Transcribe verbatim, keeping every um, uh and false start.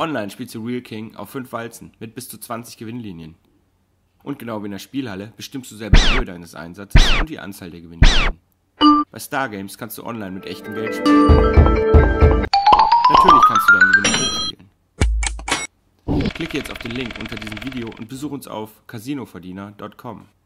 online spielst du Real King auf fünf Walzen mit bis zu zwanzig Gewinnlinien. Und genau wie in der Spielhalle bestimmst du selber die Höhe deines Einsatzes und die Anzahl der Gewinnlinien. Bei Stargames kannst du online mit echtem Geld spielen. Natürlich kannst du deinen Gewinn spielen. Klicke jetzt auf den Link unter diesem Video und besuch uns auf casino verdiener punkt com.